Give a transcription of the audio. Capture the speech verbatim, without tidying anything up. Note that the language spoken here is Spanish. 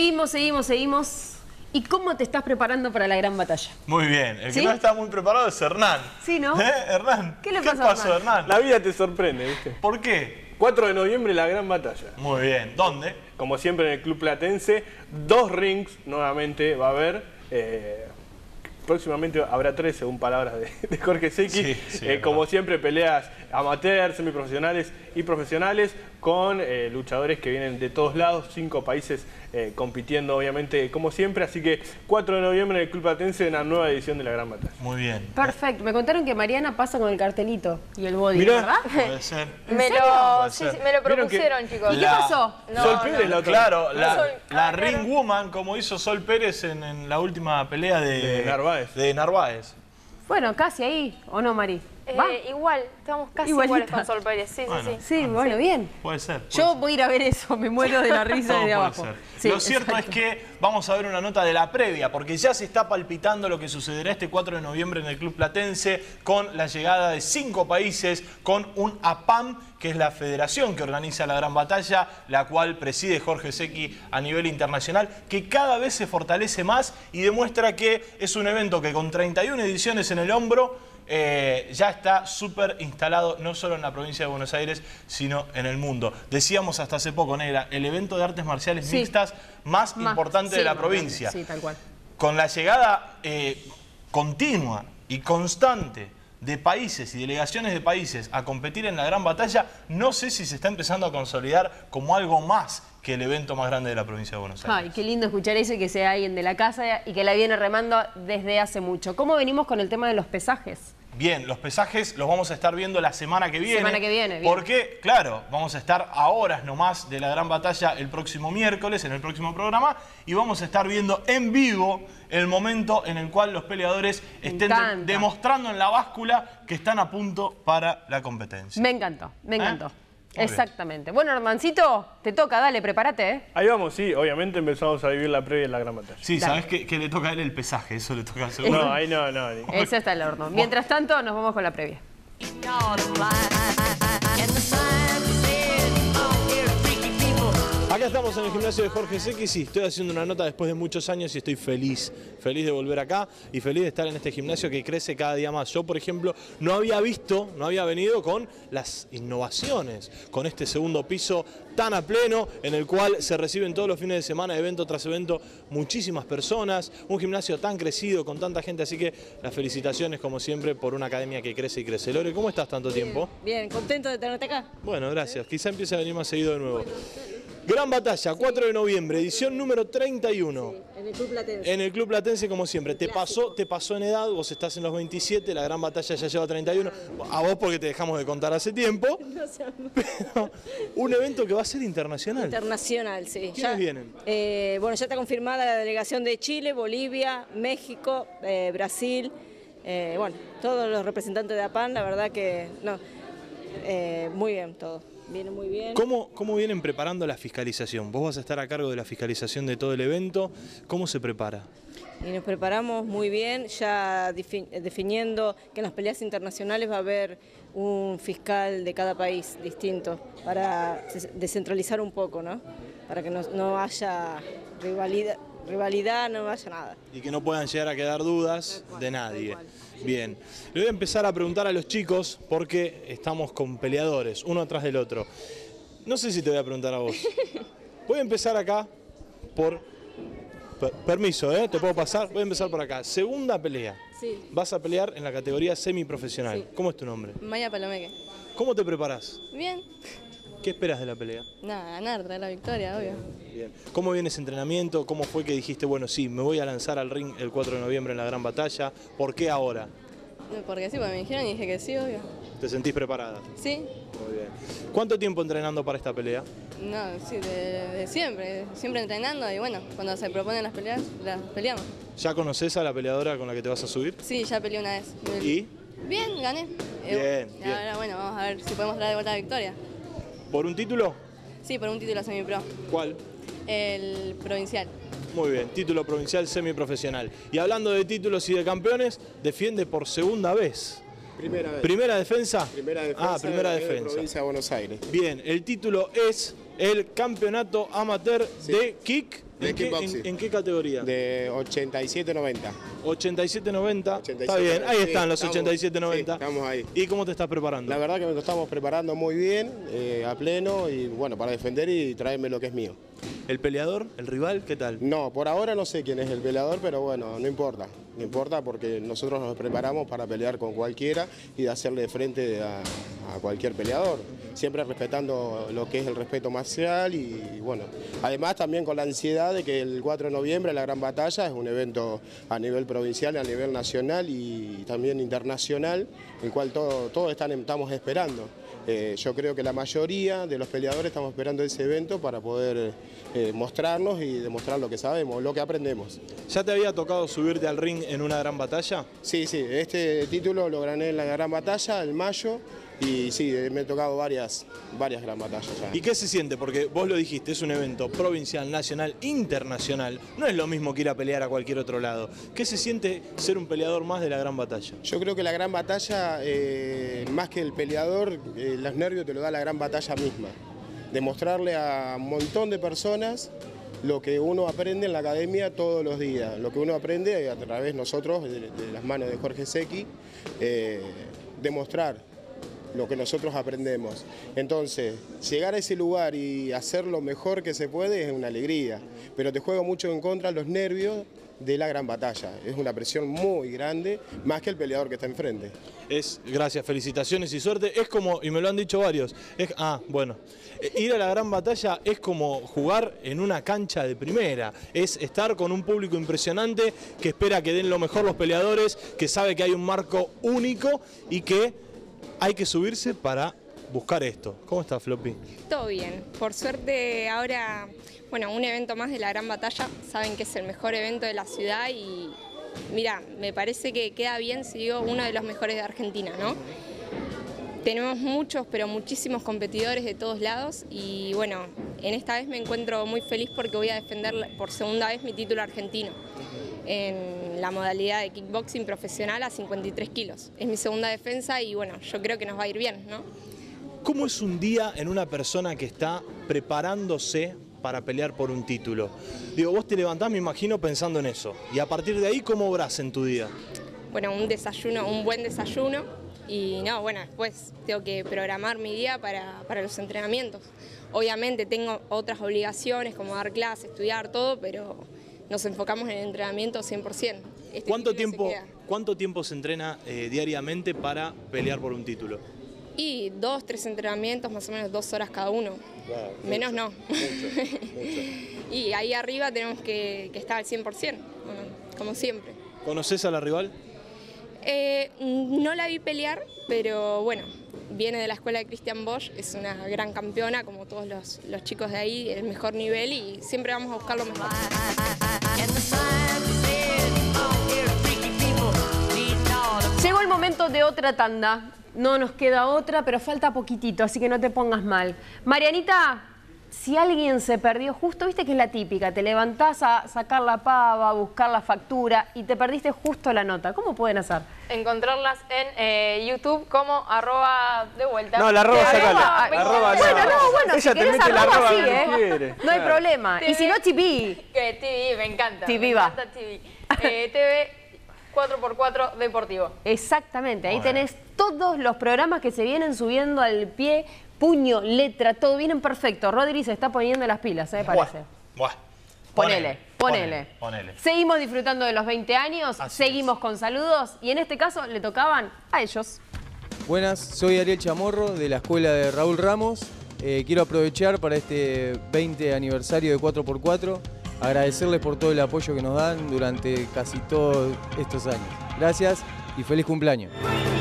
Seguimos, seguimos, seguimos. ¿Y cómo te estás preparando para la gran batalla? Muy bien. El que ¿Sí? no está muy preparado es Hernán. Sí, ¿no? ¿Eh, Hernán? ¿Qué le ¿Qué pasa a pasó, Hernán? Hernán? La vida te sorprende, ¿viste? ¿Por qué? cuatro de noviembre, la gran batalla. Muy bien. ¿Dónde? Como siempre en el Club Platense, dos rings nuevamente va a haber. Eh, próximamente habrá tres, según palabras de, de Jorge Secchi. Sí, sí, eh, es como verdad. siempre, peleas amateurs, semiprofesionales y profesionales con eh, luchadores que vienen de todos lados, cinco países eh, compitiendo, obviamente, como siempre. Así que cuatro de noviembre en el Club Platense, una nueva edición de la gran batalla. Muy bien. Perfecto. Me contaron que Mariana pasa con el cartelito y el body, Mirá. ¿verdad? Puede ser. ¿En Me serio? lo, Puede sí, ser. sí, me lo ¿Vieron que propusieron, chicos. ¿Y La- qué pasó? No, Sol no. Pérez, la otra. Claro, la, Sol- la ah, Ring claro. Woman, como hizo Sol Pérez en, en la última pelea de, De Narváez. de Narváez. Bueno, casi ahí, ¿o no, Mari? ¿Va? Eh, igual, estamos casi Igualita. iguales con Sol Pérez. Sí, Bueno. sí, sí. Sí, bueno, bien. Puede ser. puede Yo ser. voy a ir a ver eso, me muero de la risa Todo desde puede abajo. ser. Sí, Lo cierto exacto. es que vamos a ver una nota de la previa, porque ya se está palpitando lo que sucederá este cuatro de noviembre en el Club Platense, con la llegada de cinco países, con un A P A M, que es la federación que organiza la gran batalla, la cual preside Jorge Secchi a nivel internacional, que cada vez se fortalece más y demuestra que es un evento que con treinta y una ediciones en el hombro, Eh, ya está súper instalado no solo en la provincia de Buenos Aires, sino en el mundo. Decíamos hasta hace poco, Negra, el evento de artes marciales Sí. mixtas más, Más- importante sí, de la más provincia. grande, sí, tal cual. Con la llegada eh, continua y constante de países y delegaciones de países a competir en la gran batalla, no sé si se está empezando a consolidar como algo más que el evento más grande de la provincia de Buenos Aires. Ay, qué lindo escuchar eso y que sea alguien de la casa y que la viene remando desde hace mucho. ¿Cómo venimos con el tema de los pesajes? Bien, los pesajes los vamos a estar viendo la semana que viene. Semana que viene, bien. Porque, claro, vamos a estar a horas nomás de la gran batalla el próximo miércoles, en el próximo programa, y vamos a estar viendo en vivo el momento en el cual los peleadores Me estén de- encanta. demostrando en la báscula que están a punto para la competencia. Me encantó, me encantó. Muy bien. Exactamente. Bueno, Hermancito, te toca, dale, prepárate, ¿eh? Ahí vamos, sí, obviamente empezamos a vivir la previa de la gran batalla. Sí, Dale. ¿sabes qué, qué le toca a él? El pesaje, eso le toca al segundo. No, ahí no, no. ni- Ese está el horno. Mientras tanto, nos vamos con la previa. Acá estamos en el gimnasio de Jorge Secchi. Sí, estoy haciendo una nota después de muchos años y estoy feliz, feliz de volver acá y feliz de estar en este gimnasio que crece cada día más. Yo, por ejemplo, no había visto, no había venido con las innovaciones, con este segundo piso tan a pleno en el cual se reciben todos los fines de semana, evento tras evento, muchísimas personas, un gimnasio tan crecido, con tanta gente, así que las felicitaciones como siempre por una academia que crece y crece. Lore, ¿cómo estás tanto tiempo? Bien, contento de tenerte acá. Bueno, gracias. Quizá empiece a venir más seguido de nuevo. Gran batalla, cuatro de noviembre, edición número treinta y uno. En el Club Platense. En el Club Platense, como siempre. Te pasó, te pasó en edad, vos estás en los veintisiete, la gran batalla ya lleva treinta y uno. A vos porque te dejamos de contar hace tiempo. Pero un evento que va a ser internacional. Internacional, sí. ¿Quiénes vienen? eh, bueno, ya está confirmada la delegación de Chile, Bolivia, México, eh, Brasil. eh, bueno, todos los representantes de A P A M, la verdad que no, eh, muy bien todo. Viene muy bien. ¿Cómo, ¿Cómo vienen preparando la fiscalización? Vos vas a estar a cargo de la fiscalización de todo el evento. ¿Cómo se prepara? Y nos preparamos muy bien, ya defi- definiendo que en las peleas internacionales va a haber un fiscal de cada país distinto para des- descentralizar un poco, ¿no? Para que no, no haya rivalidad, rivalidad, no haya nada. Y que no puedan llegar a quedar dudas de nadie. Bien, le voy a empezar a preguntar a los chicos porque estamos con peleadores, uno atrás del otro. No sé si te voy a preguntar a vos. Voy a empezar acá por... per- Permiso, ¿eh? ¿Te puedo pasar? Voy a empezar por acá. Segunda pelea. Sí. Vas a pelear en la categoría semiprofesional. Sí. ¿Cómo es tu nombre? Maya Palomeque. ¿Cómo te preparás? Bien. ¿Qué esperas de la pelea? Nada, ganar, traer la victoria, obvio. Bien. ¿Cómo viene ese entrenamiento? ¿Cómo fue que dijiste, bueno, sí, me voy a lanzar al ring el cuatro de noviembre en la gran batalla? ¿Por qué ahora? Porque sí, porque me dijeron y dije que sí, obvio. ¿Te sentís preparada? Sí, Muy bien. ¿Cuánto tiempo entrenando para esta pelea? no, sí, de, de siempre. Siempre entrenando y bueno, cuando se proponen las peleas, las peleamos. ¿Ya conoces a la peleadora con la que te vas a subir? Sí, ya peleé una vez. ¿Y? Bien, gané. Bien, y bien. ahora bueno, vamos a ver si podemos traer de vuelta la victoria. ¿Por un título? Sí, por un título semipro. ¿Cuál? El provincial. Muy bien, título provincial semiprofesional. Y hablando de títulos y de campeones, defiende por segunda vez. Primera vez. ¿Primera defensa? Primera defensa. Ah, primera de la defensa. provincia de Buenos Aires. Bien, el título es el campeonato amateur Sí. de kick, de ¿En qué, kickboxing. en, en qué categoría? De ochenta y siete noventa. ochenta y siete noventa. ochenta y Está siete, bien, ahí sí, están los estamos- ochenta y siete noventa. sí, estamos ahí. ¿Y cómo te estás preparando? La verdad que nos estamos preparando muy bien, eh, a pleno, y bueno, para defender y traerme lo que es mío. ¿El peleador, el rival, qué tal? No, por ahora no sé quién es el peleador, pero bueno, no importa. No importa porque nosotros nos preparamos para pelear con cualquiera y de hacerle frente a, a cualquier peleador. Siempre respetando lo que es el respeto marcial y bueno, además también con la ansiedad de que el cuatro de noviembre la Gran Batalla es un evento a nivel provincial, a nivel nacional y también internacional, el cual todo- todos están, estamos esperando. Eh, yo creo que la mayoría de los peleadores estamos esperando ese evento para poder eh, mostrarnos y demostrar lo que sabemos, lo que aprendemos. ¿Ya te había tocado subirte al ring en una gran batalla? Sí, sí, este título lo gané en la Gran Batalla, en mayo, y sí, me he tocado varias, varias Gran Batallas ya. ¿Y qué se siente? Porque vos lo dijiste, es un evento provincial, nacional, internacional. No es lo mismo que ir a pelear a cualquier otro lado. ¿Qué se siente ser un peleador más de la gran batalla? Yo creo que la Gran Batalla, eh, más que el peleador, eh, los nervios te lo da la Gran Batalla misma. Demostrarle a un montón de personas lo que uno aprende en la academia todos los días, lo que uno aprende a través de nosotros, de, de las manos de Jorge Secchi, eh, demostrar lo que nosotros aprendemos. Entonces, llegar a ese lugar y hacer lo mejor que se puede es una alegría, pero te juega mucho en contra los nervios de la gran batalla. Es una presión muy grande, más que el peleador que está enfrente. Es, gracias, felicitaciones y suerte. Es como, y me lo han dicho varios, es, ah, bueno, eh, ir a la gran batalla es como jugar en una cancha de primera. Es estar con un público impresionante que espera que den lo mejor los peleadores, que sabe que hay un marco único y que hay que subirse para buscar esto. ¿Cómo está, Floppy? Todo bien. Por suerte ahora, bueno, un evento más de la Gran Batalla. Saben que es el mejor evento de la ciudad y mira, me parece que queda bien si digo uno de los mejores de Argentina, ¿no? Tenemos muchos, pero muchísimos competidores de todos lados y bueno, en esta vez me encuentro muy feliz porque voy a defender por segunda vez mi título argentino en la modalidad de kickboxing profesional a cincuenta y tres kilos. Es mi segunda defensa y bueno, yo creo que nos va a ir bien, ¿no? ¿Cómo es un día en una persona que está preparándose para pelear por un título? Digo, vos te levantás, me imagino, pensando en eso. Y a partir de ahí, ¿cómo obrás en tu día? Bueno, un desayuno, un buen desayuno y no, bueno, después tengo que programar mi día para, para los entrenamientos. Obviamente tengo otras obligaciones como dar clases, estudiar, todo, pero nos enfocamos en el entrenamiento cien por ciento. Este ¿Cuánto título se tiempo, queda. ¿Cuánto tiempo se entrena eh, diariamente para pelear por un título? Y dos, tres entrenamientos, más o menos dos horas cada uno. Wow, Menos mucho, no. Mucho, mucho. Y ahí arriba tenemos que, que estar al cien por ciento, bueno, como siempre. ¿Conoces a la rival? Eh, no la vi pelear, pero bueno, viene de la escuela de Christian Bosch, es una gran campeona, como todos los, los chicos de ahí, el mejor nivel y siempre vamos a buscar lo mejor. Llegó el momento de otra tanda. No nos queda otra, pero falta poquitito, así que no te pongas mal. Marianita, si alguien se perdió justo, viste que es la típica, te levantás a sacar la pava, a buscar la factura y te perdiste justo la nota. ¿Cómo pueden hacer? Encontrarlas en eh, YouTube como arroba de vuelta. No, la arroba Eh, sacala. arroba, La arroba Bueno, no. no, bueno, Ella si te querés mete la arroba, arroba sí, donde ¿eh? quiere. No hay Claro. problema. Y si no, T V. Que T V, me encanta. T V me va. encanta T V. Eh, T V cuatro por cuatro Deportivo. Exactamente, ahí Bueno. tenés todos los programas que se vienen subiendo al pie, puño, letra, todo vienen perfecto. Rodri se está poniendo las pilas, ¿eh? Parece. Buah. Ponele, ponele. Ponele. Seguimos disfrutando de los veinte años, Así seguimos con saludos y en este caso le tocaban a ellos. Buenas, soy Ariel Chamorro de la escuela de Raúl Ramos. Eh, quiero aprovechar para este veinte aniversario de cuatro por cuatro, agradecerles por todo el apoyo que nos dan durante casi todos estos años. Gracias y feliz cumpleaños.